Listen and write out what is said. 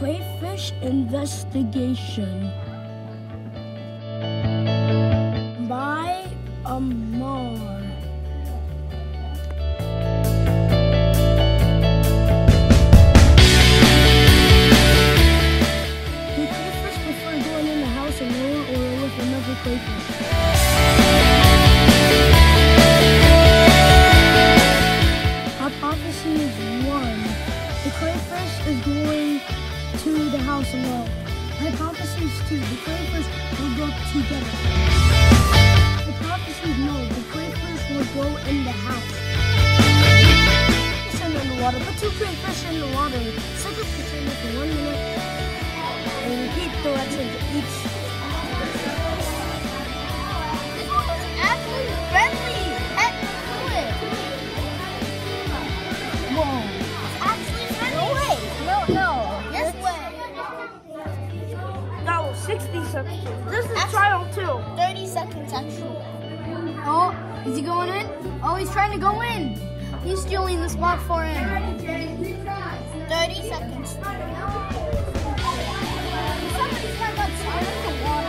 Crayfish Investigation by Amar. Do crayfish prefer going in the house alone or with another crayfish? Hypothesis 1. The crayfish is going to the house alone. Hypothesis 2. The crayfish will go together. Hypothesis no. The crayfish will go in the house. Fish in the water. Put 2 crayfish in the water. Set the container for 1 minute and repeat directions each. This one is actually friendly. Heck, do it. Whoa. It's actually friendly. No way. No. Yes way. That was 60 seconds. This is Actually- trial 2. 30 seconds actually. Oh, is he going in? Oh, he's trying to go in. He's stealing the spot for him. 30 seconds. Somebody's got that scared of the water.